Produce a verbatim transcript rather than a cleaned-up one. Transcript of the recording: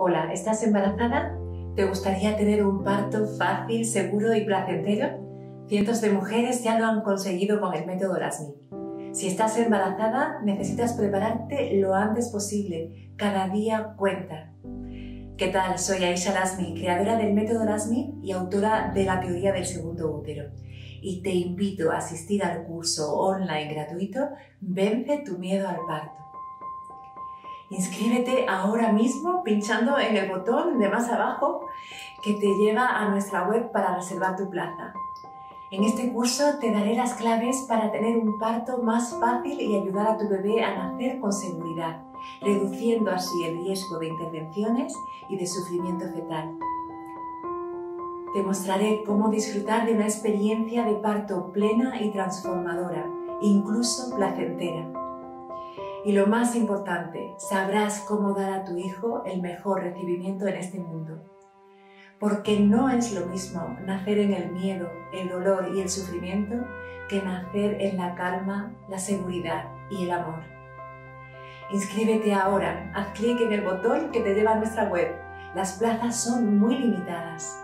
Hola, ¿estás embarazada? ¿Te gustaría tener un parto fácil, seguro y placentero? Cientos de mujeres ya lo han conseguido con el método Lasmi. Si estás embarazada, necesitas prepararte lo antes posible. Cada día cuenta. ¿Qué tal? Soy Aisha Lasmi, creadora del método Lasmi y autora de la teoría del segundo útero. Y te invito a asistir al curso online gratuito Vence tu miedo al parto. Inscríbete ahora mismo pinchando en el botón de más abajo que te lleva a nuestra web para reservar tu plaza. En este curso te daré las claves para tener un parto más fácil y ayudar a tu bebé a nacer con seguridad, reduciendo así el riesgo de intervenciones y de sufrimiento fetal. Te mostraré cómo disfrutar de una experiencia de parto plena y transformadora, incluso placentera. Y lo más importante, sabrás cómo dar a tu hijo el mejor recibimiento en este mundo. Porque no es lo mismo nacer en el miedo, el dolor y el sufrimiento que nacer en la calma, la seguridad y el amor. Inscríbete ahora, haz clic en el botón que te lleva a nuestra web. Las plazas son muy limitadas.